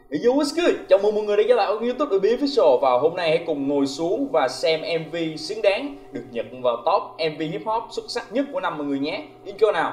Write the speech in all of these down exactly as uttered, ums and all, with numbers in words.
Yo, what's good? Chào mừng mọi người đã trở lại kênh YouTube The Beef Official. Và hôm nay hãy cùng ngồi xuống và xem em vê xứng đáng được nhận vào top em vê hip hop xuất sắc nhất của năm mọi người nhé. Intro nào.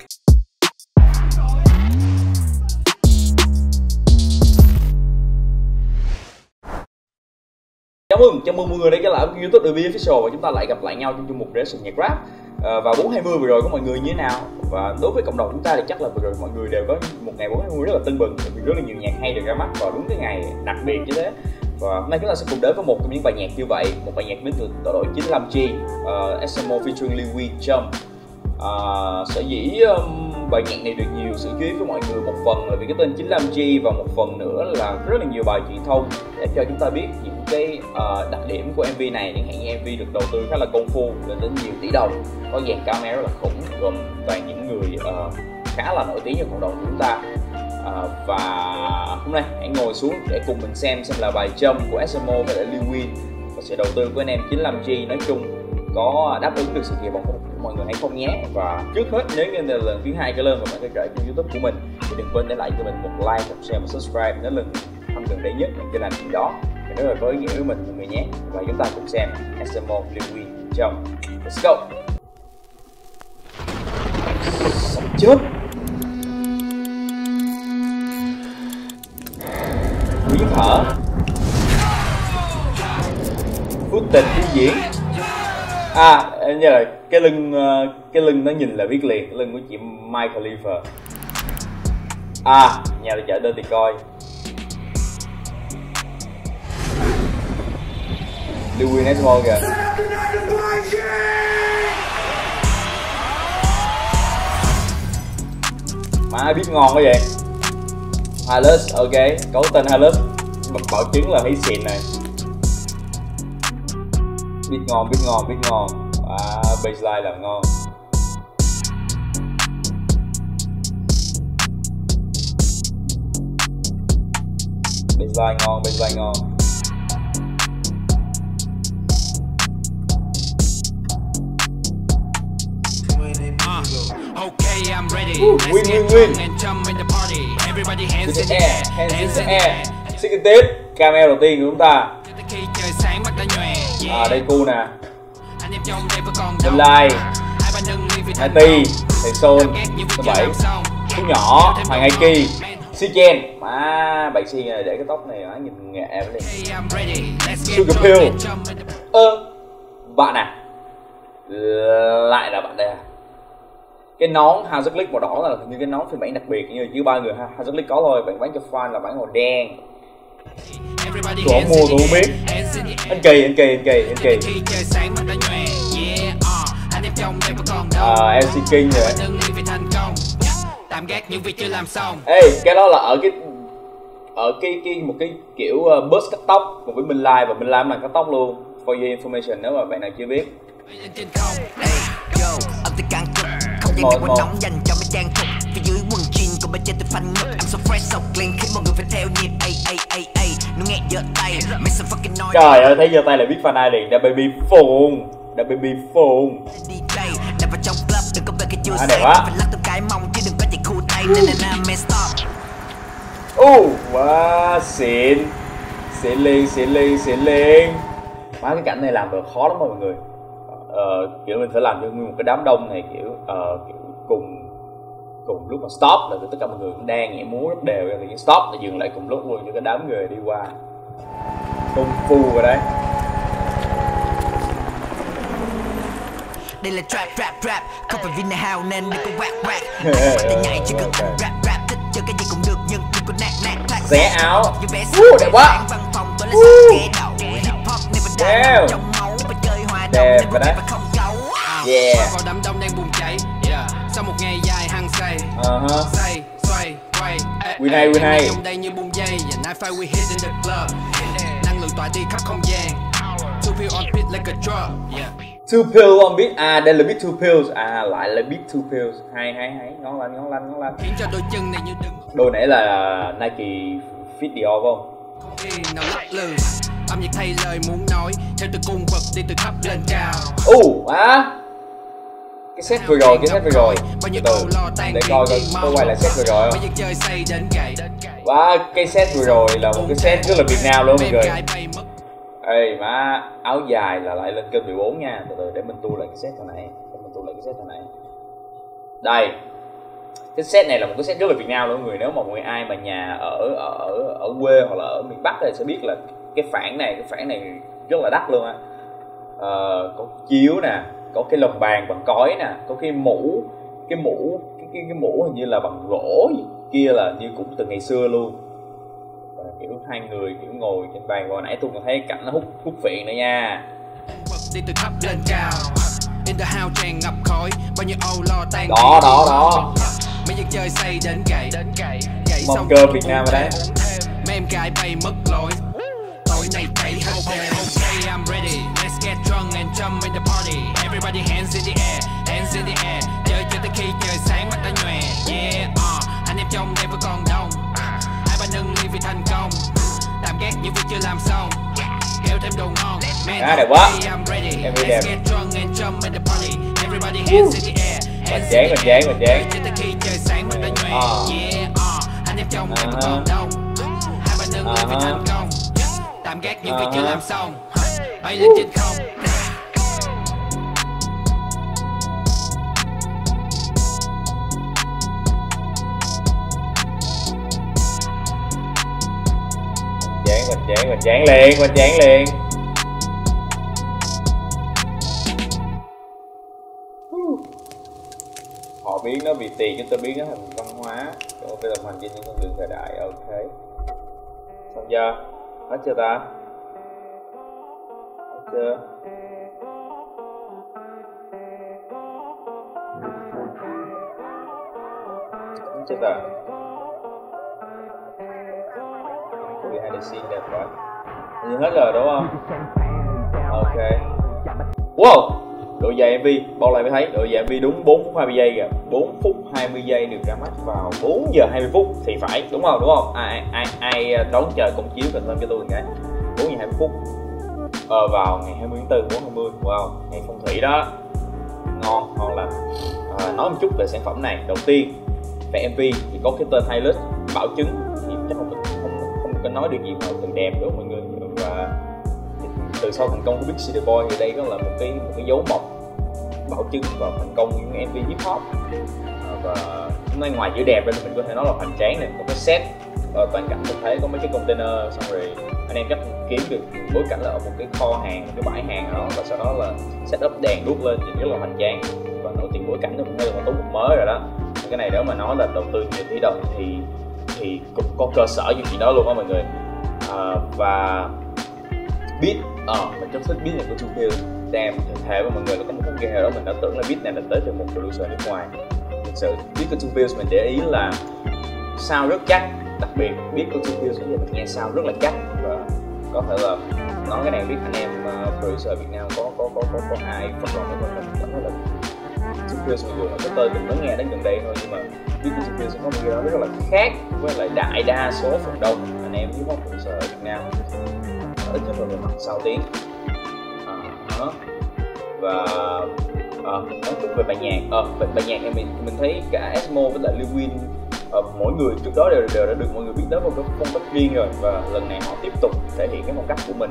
Chào mừng, chào mừng mọi người đã trở lại kênh YouTube The Beef Official và chúng ta lại gặp lại nhau trong chương mục reaction nhạc rap. À, và bốn hai mươi vừa rồi của mọi người như thế nào? Và đối với cộng đồng chúng ta thì chắc là vừa rồi mọi người đều có một ngày bốn hai mươi rất là tưng bừng, vì rất là nhiều nhạc hay được ra mắt vào đúng cái ngày đặc biệt như thế. Và hôm nay chúng ta sẽ cùng đến với một trong những bài nhạc như vậy, một bài nhạc đến từ tổ đội chín lăm G, uh, ét em o featuring Lil Wayne Jump. Uh, sở dĩ um, bài nhạc này được nhiều sự chú ý với mọi người, một phần là vì cái tên chín lăm G và một phần nữa là rất là nhiều bài truyền thông để cho chúng ta biết những cái uh, đặc điểm của em vê này. Chẳng hạn như em vê được đầu tư khá là công phu, lên đến nhiều tỷ đồng, có dàn camera rất là khủng, gồm toàn những người uh, khá là nổi tiếng trong cộng đồng của chúng ta. Uh, và hôm nay hãy ngồi xuống để cùng mình xem xem là bài Jump của ét em o và Lil Wayne và sự đầu tư của anh em chín lăm G nói chung có đáp ứng được sự kỳ vọng của mọi người hay không nhé. Và trước hết, nếu như là lần thứ hai trở lên và bạn theo dõi kênh YouTube của mình thì đừng quên để lại cho mình một like, một share, một subscribe nếu lần thăm gần đây nhất mình chưa làm gì đó và nếu là có ý nghĩa với mình mọi người nhé. Và chúng ta cùng xem ét em o Lil Wayne Jump. Let's go. Sắp chết. Quý thở. Phút tình biểu diễn. À, như là cái lưng cái lưng nó nhìn là biết liền, cái lưng của chị Mia Khalifa. À, nhà tôi chợ đơn thì coi. Lil Wayne ét em o kìa. Má biết ngon quá vậy. Halus, ok, có tên Halus, bảo chứng là thấy xịn này. Biết ngon, biết ngon, biết ngon. À, baseline là ngon. Baseline ngon, baseline ngon. Okay, I'm ready. Woo, Let's win, get win, drunk win. and jump in the party. Everybody hands in the the air, air, hands in hands the in the air. air. Xin tiếp, camera đầu tiên của chúng ta. Khi trời sáng mắt đã nhòe. À, đây cu nè. Anh em trong đây vẫn còn Minh đâu. Lai, Hai ba nâng ly vì Hai thành Ti, công. Thầy Sơn, Cảm giác những số việc chưa bảy, làm xong. Phú Nhỏ, Hoàng Hai Ki, Si Chen. Má, bạn Si này để cái tóc này nó nhìn nghệ em lên. Okay, I'm ready. Let's get Sugar drunk Pill. and jump in the party. Ơ, bạn à, lại là bạn đây à. Cái nón Hazard Click màu đỏ là như cái nón phiên bản đặc biệt, như chỉ ba người Hazard Click có thôi. Bạn bán cho fan là bản màu đen. Everybody Tôi không hands mua, in tôi the không biết. air, hands in the air. Anh Kỳ, anh Kỳ, anh Kỳ, anh Kỳ. Khi trời sáng mắt đã nhòe. Yeah, uh, anh em trong đây vẫn còn đâu. À, em xê King rồi. Nâng ly vì thành công. Tạm gác những việc chưa làm xong. Ê, cái đó là ở cái ở cái cái một cái kiểu uh, bus cắt tóc cùng với Minh Lai, và Minh Lai làm cắt tóc luôn. For your information nếu mà bạn nào chưa biết. Trên không. Yo, âm thanh càng cực, không gian này quá nóng dành cho mấy trang phục. Phía dưới quần jean còn bên trên tôi phanh ngực. I'm so fresh, so clean, khiến mọi người phải theo nhịp. Ay ay ay ay, nó nghe giơ tay, make some fucking noise. Trời ơi, thấy giơ tay là biết fan ai liền. Da Baby Phone, Da Baby Phone. đi jay, đập vào trong club, đừng có về cái chưa À, say. đẹp quá. Phải lắc từng cái mông chứ đừng có chạy khu tay. Nên là nam man stop. Uh, wow, xịn. Xịn liền, xịn liền, xịn liền. Má, cái cảnh này làm được khó lắm mọi người. Ờ, kiểu mình phải làm cho nguyên một cái đám đông này kiểu, uh, kiểu cùng cùng lúc mà stop là tất cả mọi người cũng đang nhảy múa rất đều, thì stop là dừng lại cùng lúc luôn cho cái đám người đi qua. Công phu rồi đấy. Đây là trap rap rap, không phải vì này hào nên đừng có quack quack. Để nhảy chỉ cần ăn rap rap, thích chơi cái gì cũng được nhưng đừng có nạt nạt clack. Xé áo. Uh, đẹp quá. Wow. Đẹp rồi đấy. Yeah. Vào đám đông đang bùng cháy. Yeah. Sau một ngày dài hăng say. Uh-huh. Say, xoay, quay. Win hay, win hay. Trong đây như bung dây. And I fight we hit in the club. Năng lượng tỏa đi khắp không gian. Two pill on beat like a drug. Yeah. Two pills on beat. À, đây là beat two pills. À, lại là beat two pills. Hay hay hay. Ngon lành, ngon lành, ngon lành. Khiến cho đôi chân này như đừng. Đôi nãy là Nike Fit Dior phải không? Không khi nào lắc lư. Âm nhạc thay lời muốn nói. Theo từ cung vật đi từ thấp lên cao. Ồ, uh, á. cái set vừa rồi, cái set vừa rồi từ từ để coi coi có quay lại set vừa rồi không. Và cái set vừa rồi là một cái set rất là Việt Nam luôn mọi người. Ê má, áo dài là lại lên kênh mười bốn nha. Từ từ để mình tu lại cái set hồi nãy, để mình tu lại cái set hồi nãy. Đây, cái set này là một cái set rất là Việt Nam luôn mọi người. Nếu mà mọi người ai mà nhà ở ở ở quê hoặc là ở miền Bắc thì sẽ biết là cái phản này, cái phản này rất là đắt luôn á. Ờ, có chiếu nè, có cái lồng bàn bằng cói nè, có cái mũ, cái mũ, cái cái, cái mũ hình như là bằng gỗ kia là như cũng từ ngày xưa luôn. Và kiểu hai người kiểu ngồi trên bàn, hồi nãy tôi còn thấy cảnh nó hút hút phiện nữa nha. Đi từ thấp lên cao, in the house tràn ngập khói, bao nhiêu âu lo tan. Đó đó đó. Mấy dân chơi say đến gậy, đến gậy, gậy xong cơ Việt Nam ở đây. Mấy em gái bay mất lối. Tối nay thấy hết okay, okay, I'm ready. Let's get drunk and jump in the party. Everybody hands in the air, hands in the air. Chơi cho tới khi trời sáng mắt đã nhòe. Yeah, uh, anh em trong đây vẫn còn đông. Hai ba nâng ly vì thành công. Tạm ghét những việc chưa làm xong. Kêu thêm đồ ngon. À, đẹp quá. I'm ready. Em Let's đẹp. get drunk and jump in the party. Everybody hands in the air. Mình chán, mình chán, mình chán. Chơi tới khi trời sáng mắt đã nhòe. Yeah, uh, anh em trong đây vẫn còn đông. Hai ba nâng ly vì thành công. Tạm gác những việc chưa làm xong, bay lên trên không. Chán, mình chán, mình chán liền, mình chán liền. Họ biến nó vì tiền, chúng tôi biến nó thành văn hóa, chúng tôi đồng hành trên những con đường thời đại. Ok, xong chưa? Hết chưa ta? Hết chưa? Hết chưa ta? Cái behind the scene đẹp quá. Hình hết rồi đúng không? Ok. Wow! Độ dài em vê, bao lại mới thấy, độ dài em vê đúng bốn phút hai mươi giây kìa. bốn phút hai mươi giây được ra mắt vào bốn giờ hai mươi phút thì phải, đúng không? Đúng không? Ai ai ai đón chờ công chiếu cần lên cho tôi cái bốn giờ hai mươi phút. Ờ, vào ngày hai mươi tháng tư, bốn hai mươi. Wow, ngày phong thủy đó. Ngon, ngon lành. À, nói một chút về sản phẩm này. Đầu tiên, về em vê thì có cái tên Hilux bảo chứng thì chắc không không không có nói được gì mà từ đẹp đúng không mọi người. Và từ sau thành công của Big City Boy thì đây có là một cái một cái dấu mốc bảo chứng và thành công những em vê hip hop. À, và hôm nay ngoài chữ đẹp ra thì mình có thể nói là hoành tráng này, có cái set uh, toàn cảnh mình thấy có mấy cái container, xong rồi anh em chắc kiếm được bối cảnh là ở một cái kho hàng, một cái bãi hàng đó, và sau đó là setup đèn đuốc lên thì rất là hoành tráng và nổi tiếng bối cảnh thì mình thấy là một tốn một mới rồi đó. Cái này nếu mà nói là đầu tư nhiều tỷ đồng thì thì cũng có cơ sở như chuyện đó luôn á mọi người. À, và beat, ờ à, mình rất thích beat này của two Pills. Damn, thề với mọi người là có một phút kia đó mình đã tưởng là beat này là tới từ một producer nước ngoài. Thực sự beat của two Pills mình để ý là sound rất chắc, đặc biệt beat của two Pills bây giờ mình nghe sound rất là chắc, và có thể là nói cái này biết anh em uh, producer Việt Nam có có có có, có ai phát lòng với mình cảm thấy là two Pills mặc dù là cái tên mình mới nghe đến gần đây thôi, nhưng mà beat của two Pills có một cái đó rất là khác với lại đại đa số phần đông anh em hip hop producer ở Việt Nam, ít nhất là về mặt sau tiếng. À, đó. Và à, nói chút về bài nhạc. À, về bài nhạc này mình mình thấy cả Esmo với lại Lil Wayne, à, mỗi người trước đó đều đều đã được mọi người biết đến một cái phong cách riêng rồi, và lần này họ tiếp tục thể hiện cái phong cách của mình.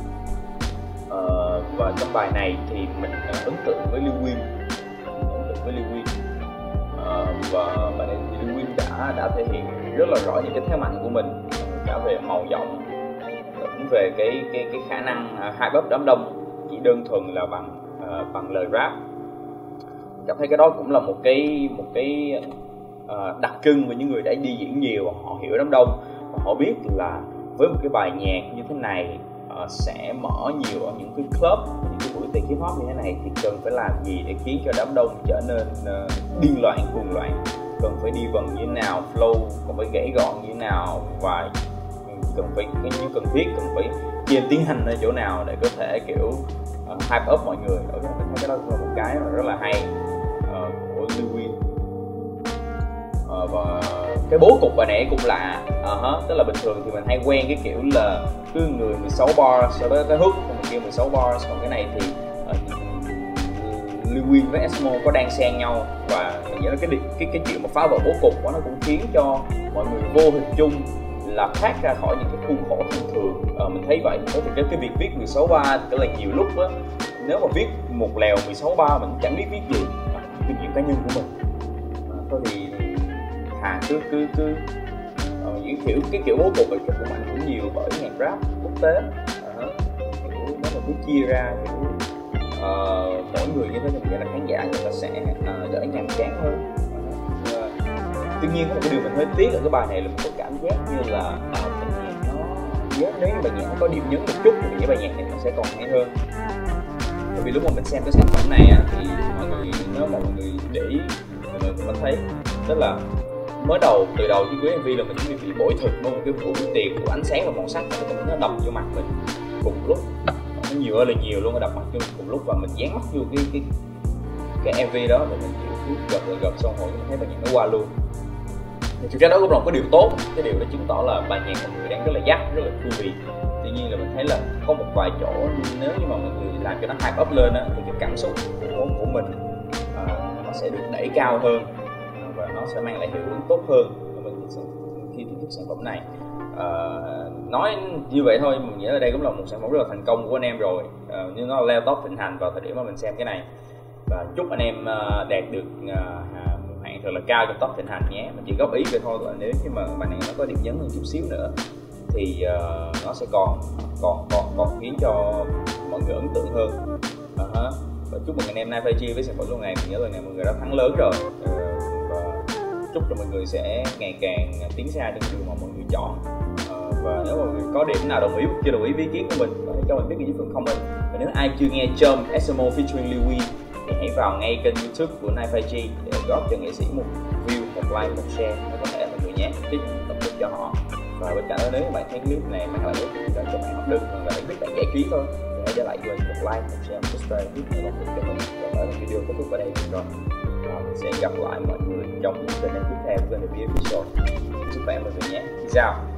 À, và trong bài này thì mình ấn tượng với Lil Wayne, ấn tượng với Lil Wayne. À, và bài này thì Lil Wayne đã đã thể hiện rất là rõ những cái thế mạnh của mình, cả về màu giọng, cũng về cái cái cái khả năng uh, hype up đám đông chỉ đơn thuần là bằng uh, bằng lời rap. Cảm thấy cái đó cũng là một cái một cái uh, đặc trưng của những người đã đi diễn nhiều, họ hiểu đám đông và họ biết là với một cái bài nhạc như thế này uh, sẽ mở nhiều ở những cái club, những cái buổi tiệc hip hop như thế này thì cần phải làm gì để khiến cho đám đông trở nên uh, điên loạn, cuồng loạn, cần phải đi vần như thế nào, flow cần phải gãy gọn như thế nào, và cần phải như cần thiết cần phải chêm tiến hành ở chỗ nào để có thể kiểu uh, hype up mọi người. Ở mình thấy cái đó là một cái mà rất là hay uh, của Lil Wayne. Uh, và cái bố cục bài này cũng lạ, uh-huh. Tức là bình thường thì mình hay quen cái kiểu là cứ người mười sáu bar sau đó cái hook, còn mình kia mười sáu bar, còn cái này thì uh, Lewin với Esmo có đang xen nhau, và mình nghĩ là cái cái cái chuyện mà phá vỡ bố cục đó nó cũng khiến cho mọi người vô hình chung là thoát ra khỏi những cái khuôn khổ thông thường. Ờ, mình thấy vậy. Với thực cái việc viết mười sáu ba tức là nhiều lúc á, nếu mà viết một lèo mười sáu ba mình chẳng biết viết gì, kinh nghiệm cá nhân của mình. À, thôi thì thà cứ cứ cứ uh, những kiểu cái kiểu bố cục này cũng ảnh hưởng nhiều bởi nhạc rap quốc tế. À, kiểu nếu mà cứ chia ra kiểu uh, mỗi người như thế thì mình nghĩ là khán giả người ta sẽ uh, đỡ nhàm chán hơn. Uh, tuy nhiên có một cái điều mình hơi tiếc ở cái bài này là mình có cảm giác như là uh, bài nhạc nó nếu nếu như bài nhạc nó có điểm nhấn một chút thì cái bài nhạc này nó sẽ còn hay hơn. Bởi vì lúc mà mình xem cái sản phẩm này á, thì mọi người nếu mà mọi người để ý mọi người cũng thấy tức là mới đầu từ đầu cái cuối em vê là mình chỉ bị bội thực luôn, cái vũ tiền của ánh sáng và màu sắc nó nó đập vô mặt mình cùng lúc, nó nhiều ơi là nhiều luôn, nó đập mặt vô cùng lúc và mình dán mắt vô cái cái cái em vê đó và mình kiểu gật gật gật xong rồi mình thấy bài nhạc nó qua luôn. Thì thực ra đó cũng là một cái điều tốt, cái điều đó chứng tỏ là bài nhạc mọi người đang rất là dắt, rất là thú vị. Tuy nhiên là mình thấy là có một vài chỗ nếu như mà mọi người làm cho nó hype up lên á thì cái cảm xúc của, của mình uh, nó sẽ được đẩy cao hơn uh, và nó sẽ mang lại hiệu ứng tốt hơn mình khi thưởng thức sản phẩm này. Uh, nói như vậy thôi, mình nghĩ là đây cũng là một sản phẩm rất là thành công của anh em rồi, uh, nhưng nó leo top thịnh hành vào thời điểm mà mình xem cái này, và chúc anh em uh, đạt được uh, hạng thật là cao trong top thịnh hành nhé. Mình chỉ góp ý vậy thôi, là nếu như mà bài này nó có điểm nhấn hơn chút xíu nữa thì uh, nó sẽ còn còn còn còn khiến cho mọi người ấn tượng hơn. Uh-huh. Và chúc mừng anh em Knife I G với sản phẩm lần này. Mình nhớ lần này mọi người đã thắng lớn rồi, uh, và chúc cho mọi người sẽ ngày càng tiến xa trên đường mà mọi người chọn. Uh, và nếu mà mọi người có điểm nào đồng ý chưa đồng ý với ý kiến của mình có thể cho mình biết dưới phần comment. Và nếu ai chưa nghe Chum Esmo featuring Lewin thì hãy vào ngay kênh YouTube của Knife I G để góp cho nghệ sĩ một view, một like, một share nếu có thể mọi người nhé, tiếp động lực cho họ. Và bên cạnh đó nếu bạn thấy clip này mang lại lợi ích cho bạn học được hoặc là biết bạn giải trí thôi thì hãy để lại cho mình một like, một share, một subscribe giúp mình động lực cho mình. Và tới là video kết thúc ở đây rồi. Và mình sẽ gặp lại mọi người trong những video tiếp theo của kênh The Official. Chúc bạn mọi người nhé. Peace out.